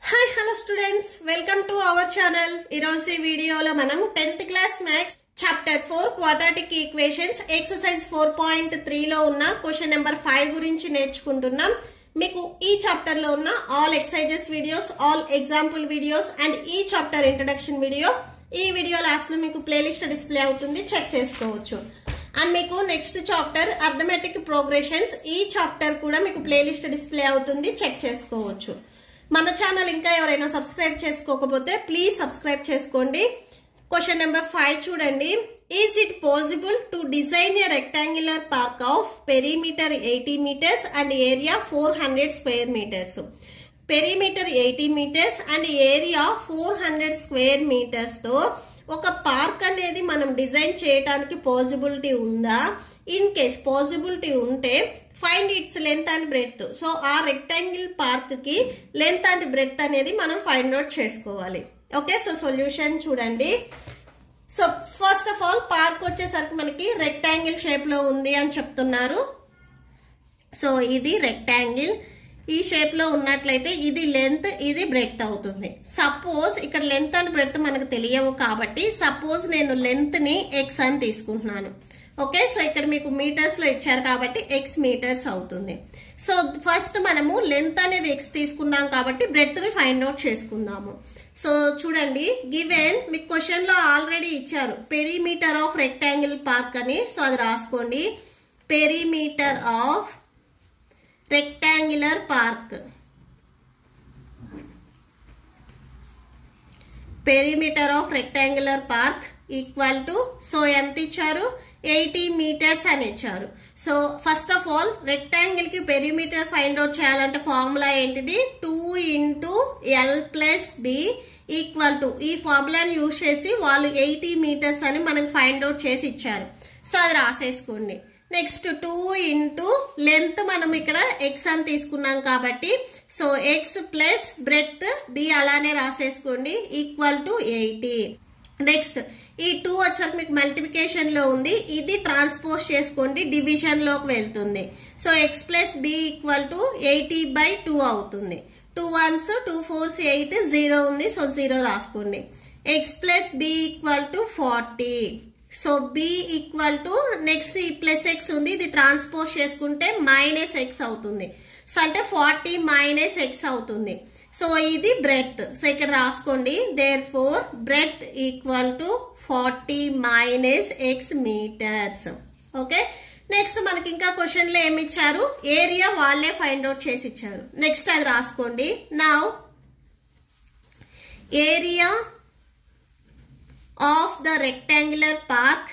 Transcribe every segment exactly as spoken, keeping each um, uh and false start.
Hi, hello students. Welcome to our channel. Irosi video lo manam tenth class maths chapter four quadratic equations exercise four point three lo unna question number five gurinchi నేర్చుకుంటున్నాం. మీకు ఈ chapter లో ఉన్న all exercises videos, all example videos and ఈ chapter introduction video ఈ video last లో మీకు playlist display అవుతుంది, చెక్ చేసుకోవచ్చు. అండ్ మీకు నెక్స్ట్ చాప్టర్ అర్థమెటిక్ ప్రోగ్రెషన్స్ ఈ చాప్టర్ కూడా మీకు ప్లేలిస్ట్ డిస్ప్లే అవుతుంది, చెక్ చేసుకోవచ్చు. మన ఛానల్ ఇంకా ఎవరైనా సబ్స్క్రైబ్ చేసుకోకపోతే ప్లీజ్ సబ్స్క్రైబ్ చేసుకోండి. క్వశ్చన్ నెంబర్ ఫైవ్ చూడండి. Is it possible to design a rectangular park of perimeter eighty metres and area four hundred square metres. Perimeter eighty metres and area four hundred square metres తో ఒక park అనేది మనం design చేయడానికి possibility ఉందా? In case possibility ఉంటే find its length and breadth. So ఆ rectangle park కి length and breadth అనేది మనం ఫైండ్ అవుట్ చేసుకోవాలి. ఓకే, సో సొల్యూషన్ చూడండి. So first of all park వచ్చేసరికి మనకి రెక్టాంగిల్ షేప్ లో ఉంది అని చెప్తున్నారు. సో ఇది రెక్టాంగిల్ ఈ షేప్ లో ఉన్నట్లయితే ఇది లెంత్, ఇది బ్రెడ్త్ అవుతుంది. సపోజ్ ఇక్కడ లెంత్ అండ్ బ్రెడ్త్ మనకు తెలియవు కాబట్టి సపోజ్ నేను లెంత్ ని ఎక్స్ అని తీసుకుంటున్నాను. ఓకే, సో ఇక్కడ మీకు మీటర్స్ లో ఇచ్చారు కాబట్టి ఎక్స్ మీటర్స్ అవుతుంది. సో ఫస్ట్ మనము లెంత్ అనేది ఎక్స్ తీసుకున్నాం కాబట్టి బ్రెడ్త్ ని ఫైండ్ అవుట్ చేసుకుందాము. సో చూడండి, గివెన్ మీకు క్వశ్చన్ లో ఆల్రెడీ ఇచ్చారు పెరిమీటర్ ఆఫ్ రెక్టాంగిల్ పార్క్ అని. సో అది రాసుకోండి, perimeter of rectangular park. Perimeter of rectangular park equal to, so ఎంత ఇచ్చారు, ఎయిటీ మీటర్స్ అని ఇచ్చారు. So first of all rectangle కి పెరిమీటర్ ఫైండ్ అవుట్ చేయాలంటే ఫార్ములా ఏంటిది, two into L plus b equal to, ఈ ఫార్ములాని యూజ్ చేసి వాళ్ళు ఎయిటీ మీటర్స్ అని మనకు ఫైండ్ అవుట్ చేసి ఇచ్చారు. సో అది రాసేసుకోండి. నెక్స్ట్ టూ ఇంటూ లెంత్ మనం ఇక్కడ ఎక్స్ అని తీసుకున్నాం కాబట్టి so x plus breadth b అలానే రాసేసుకోండి ఈక్వల్ టు ఎయిటీ. నెక్స్ట్ ఈ టూ వచ్చేసరికి మీకు మల్టిప్లికేషన్ లో ఉంది, ఇది ట్రాన్స్పోజ్ చేసుకోండి, డివిజన్ లోకి వెళ్తుంది. So x plus b equal to eighty by two అవుతుంది. Two ones two fours eight, zero ఉంది, సో జీరో రాసుకోండి. X plus b equal to forty. So b equal to next ఈ ప్లస్ ఎక్స్ ఉంది, ఇది transpose చేసుకుంటే minus x అవుతుంది. So అంటే forty minus x అవుతుంది. సో ఇది బ్రెడ్త్. సో ఇక్కడ రాసుకోండి, therefore breadth equal to forty minus x metres. Okay, next మనకి ఇంకా క్వశ్చన్ లో ఏమి ఇచ్చారు, ఏరియా వాళ్ళే ఫైండ్ అవుట్ చేసి ఇచ్చారు. నెక్స్ట్ అది రాసుకోండి. Now area of the rectangular park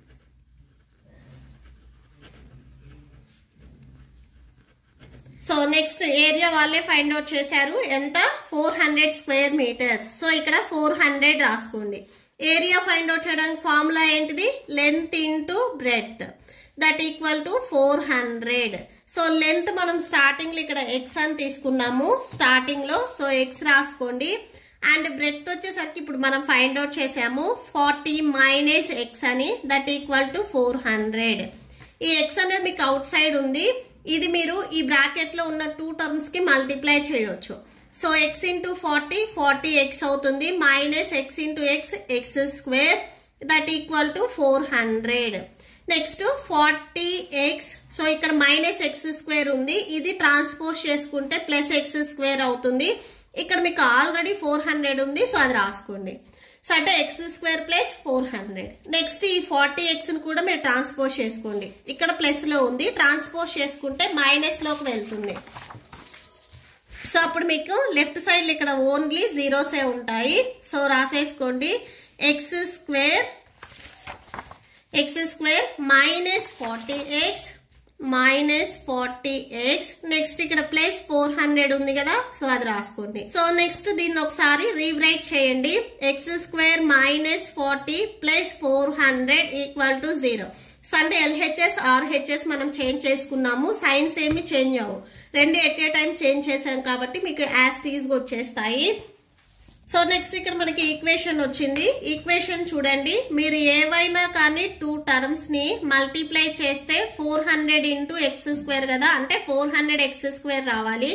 so next area వాళ్ళే ఫైండ్ అవుట్ చేశారు, ఎంత, four hundred square metres. So ఇక్కడ ఫోర్ హండ్రెడ్ రాసుకోండి. ఏరియా ఫైండ్ అవుట్ చేయడానికి ఫార్ములా ఏంటిది, length into breadth that equal to four hundred. So length మనం starting లో ఇక్కడ ఎక్స్ అని తీసుకున్నాము స్టార్టింగ్ లో, సో ఎక్స్ రాసుకోండి. అండ్ బ్రెడ్త్ వచ్చేసరికి ఇప్పుడు మనం ఫైండ్ అవుట్ చేసాము ఫార్టీ మైనస్ ఎక్స్ అని, that equal to four hundred. ఈ ఎక్స్ అనేది మీకు అవుట్ సైడ్ ఉంది, ఇది మీరు ఈ బ్రాకెట్ లో ఉన్న టూ టర్మ్స్ కి మల్టిప్లై చేయొచ్చు. So x into forty, forty x అవుతుంది, minus x into x, x square that equal to four hundred. Next forty x, so ఇక్కడ మైనస్ ఎక్స్ స్క్వేర్ ఉంది, ఇది ట్రాన్స్పోజ్ చేసుకుంటే ప్లస్ ఎక్స్ స్క్వేర్ అవుతుంది. ఇక్కడ మీకు ఆల్రెడీ ఫోర్ హండ్రెడ్ ఉంది, so అది రాసుకోండి. సో అంటే x square plus four hundred. Next ఈ ఫార్టీ ఎక్స్ ని కూడా మీరు ట్రాన్స్పోజ్ చేసుకోండి, ఇక్కడ ప్లస్ లో ఉంది, ట్రాన్స్పోజ్ చేసుకుంటే మైనస్ లోకి వెళ్తుంది. సో అప్పుడు మీకు లెఫ్ట్ సైడ్ ఇక్కడ ఓన్లీ జీరోసే ఉంటాయి. సో రాసేసుకోండి, x square x square minus forty x minus forty x. Next ఇక్కడ ప్లస్ ఫోర్ హండ్రెడ్ ఉంది కదా, సో అది రాసుకోండి. సో నెక్స్ట్ దీన్ని ఒకసారి రీరైట్ చేయండి, x square minus forty plus four hundred equal to zero. So అంటే ఎల్హెచ్ఎస్ ఆర్హెచ్ఎస్ మనం చేంజ్ చేసుకున్నాము, సైన్స్ ఏమి చేంజ్ అవ్వవు, రెండు ఎట్ ఏ టైం చేంజ్ చేసాం కాబట్టి మీకు యాజ్ టీజ్ వచ్చేస్తాయి. సో నెక్స్ట్ ఇక్కడ మనకి ఈక్వేషన్ వచ్చింది. ఈక్వేషన్ చూడండి, మీరు ఏవైనా కానీ టూ టర్మ్స్ ని మల్టిప్లై చేస్తే four hundred into x square కదా, అంటే ఫోర్ హండ్రెడ్ ఎక్స్ స్క్వేర్ రావాలి.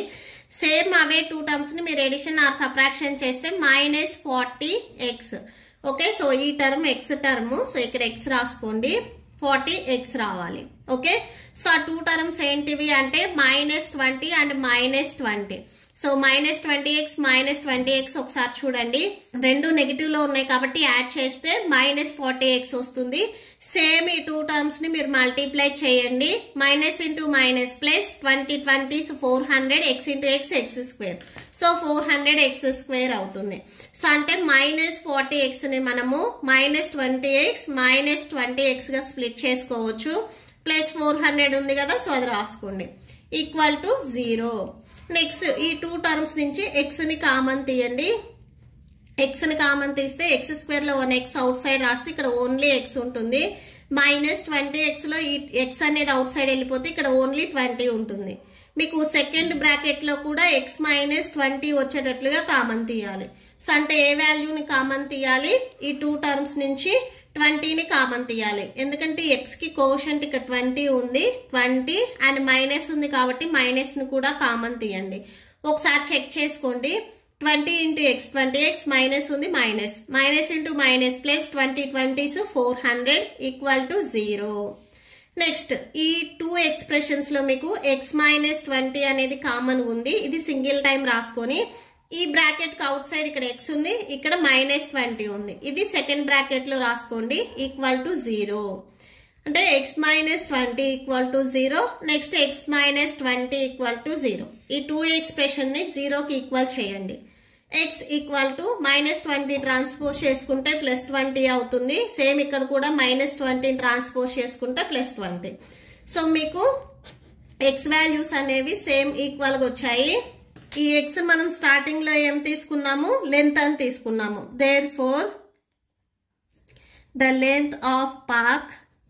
సేమ్ అవే టూ టర్మ్స్ని మీరు ఎడిషన్ ఆర్ సబ్ట్రాక్షన్ చేస్తే minus forty x. Okay, so ఈ టర్మ్ ఎక్స్ టర్మ్, సో ఇక్కడ ఎక్స్ రాసుకోండి, ఫార్టీ ఎక్స్ రావాలి. ఓకే, సో ఆ టూ టర్మ్స్ ఏంటివి అంటే minus twenty and minus twenty. So minus twenty x minus twenty x ఒకసారి చూడండి, రెండు నెగిటివ్లో ఉన్నాయి కాబట్టి యాడ్ చేస్తే మైనస్ ఫార్టీ ఎక్స్ వస్తుంది. సేమ్ ఈ టూ టర్మ్స్ని మీరు మల్టిప్లై చేయండి, minus into minus plus twenty twenty four hundred x into x x square. So four hundred x square అవుతుంది. సో అంటే మైనస్ ఫార్టీ ఎక్స్ని మనము minus twenty x minus twenty ఎక్స్గా స్ప్లిట్ చేసుకోవచ్చు. ప్లస్ ఫోర్ హండ్రెడ్ ఉంది కదా, so అది రాసుకోండి, ఈక్వల్ టు జీరో. నెక్స్ట్ ఈ టూ టర్మ్స్ నుంచి ఎక్స్ని కామన్ తీయండి. ఎక్స్ని కామన్ తీస్తే ఎక్స్ స్క్వేర్లో వన్ ఎక్స్ అవుట్ సైడ్ రాస్తే ఇక్కడ ఓన్లీ ఎక్స్ ఉంటుంది. మైనస్ ట్వంటీ ఎక్స్లో ఈ ఎక్స్ అనేది అవుట్ సైడ్ వెళ్ళిపోతే ఇక్కడ ఓన్లీ ట్వంటీ ఉంటుంది. మీకు సెకండ్ బ్రాకెట్లో కూడా ఎక్స్ మైనస్ ట్వంటీ వచ్చేటట్లుగా కామన్ తీయాలి. సో అంటే ఏ వాల్యూని కామన్ తీయాలి, ఈ టూ టర్మ్స్ నుంచి ట్వంటీని కామన్ తీయాలి. ఎందుకంటే ఎక్స్కి కోషంట్ ఇక్కడ ట్వంటీ ఉంది, ట్వంటీ అండ్ మైనస్ ఉంది కాబట్టి మైనస్ని కూడా కామన్ తీయండి. ఒకసారి చెక్ చేసుకోండి, twenty into x twenty x minus ఉంది, minus minus into minus plus twenty twenties four hundred equal to zero. Next ఈ టూ ఎక్స్ప్రెషన్స్లో మీకు ఎక్స్ మైనస్ ట్వంటీ అనేది కామన్ ఉంది, ఇది సింగిల్ టైం రాసుకొని ఈ బ్రాకెట్కి అవుట్ సైడ్ ఇక్కడ ఎక్స్ ఉంది, ఇక్కడ మైనస్ ట్వంటీ ఉంది, ఇది సెకండ్ బ్రాకెట్లో రాసుకోండి, ఈక్వల్ టు జీరో. అంటే x minus twenty equal to zero. Next x minus twenty equal to zero. ఈ టూ ఎక్స్ప్రెషన్ని జీరోకి ఈక్వల్ చేయండి. X equal to minus twenty transpose చేసుకుంటే ప్లస్ ట్వంటీ అవుతుంది. సేమ్ ఇక్కడ కూడా మైనస్ ట్వంటీ ట్రాన్స్పోజ్ చేసుకుంటే ప్లస్ ట్వంటీ. సో మీకు ఎక్స్ వాల్యూస్ అనేవి సేమ్ ఈక్వల్గా వచ్చాయి. ఈ ఎక్స్ మనం స్టార్టింగ్ లో ఏం తీసుకున్నాము, లెంత్ అని తీసుకున్నాము. Therefore the length of park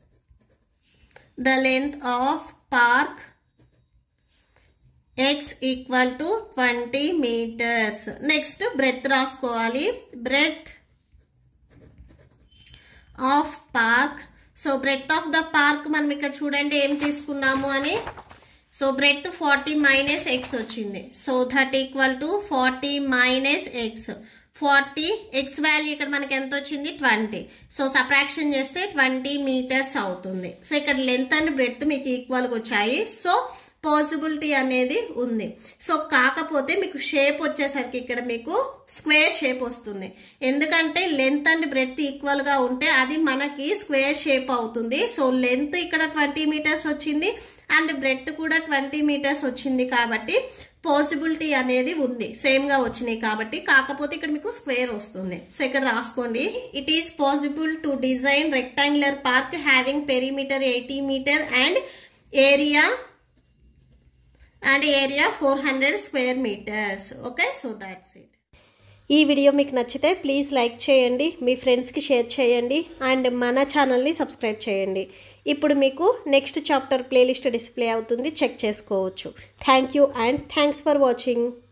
the length of park x equal to twenty metres. Next breadth రాసుకోవాలి, breadth of park. So breadth of the park మనం ఇక్కడ చూడండి ఏం తీసుకున్నాము అని. So breadth forty minus x వచ్చింది, so that equal to forty minus x. Forty x value ఇక్కడ మనకి ఎంత వచ్చింది, ట్వంటీ. సో సబ్ట్రాక్షన్ చేస్తే ట్వంటీ మీటర్స్ అవుతుంది. సో ఇక్కడ లెంత్ అండ్ బ్రెడ్త్ మీకు ఈక్వల్గా వచ్చాయి. సో పాసిబిలిటీ అనేది ఉంది. సో కాకపోతే మీకు షేప్ వచ్చేసరికి ఇక్కడ మీకు స్క్వేర్ షేప్ వస్తుంది. ఎందుకంటే లెంత్ అండ్ బ్రెడ్త్ ఈక్వల్గా ఉంటే అది మనకి స్క్వేర్ షేప్ అవుతుంది. సో లెంత్ ఇక్కడ ట్వంటీ మీటర్స్ వచ్చింది అండ్ బ్రెడ్త్ కూడా ట్వంటీ మీటర్స్ వచ్చింది కాబట్టి పాసిబిలిటీ అనేది ఉంది, సేమ్గా వచ్చినాయి కాబట్టి. కాకపోతే ఇక్కడ మీకు స్క్వేర్ వస్తుంది. సో ఇక్కడ రాసుకోండి, it is possible to design rectangular park having perimeter eighty metre and area and area four hundred square metres. Okay, so that's it. ఈ వీడియో మీకు నచ్చితే ప్లీజ్ లైక్ చేయండి, మీ ఫ్రెండ్స్కి షేర్ చేయండి అండ్ మన ఛానల్ని సబ్స్క్రైబ్ చేయండి. ఇప్పుడు మీకు నెక్స్ట్ చాప్టర్ ప్లేలిస్ట్ డిస్ప్లే అవుతుంది, చెక్ చేసుకోవచ్చు. Thank you and thanks for watching.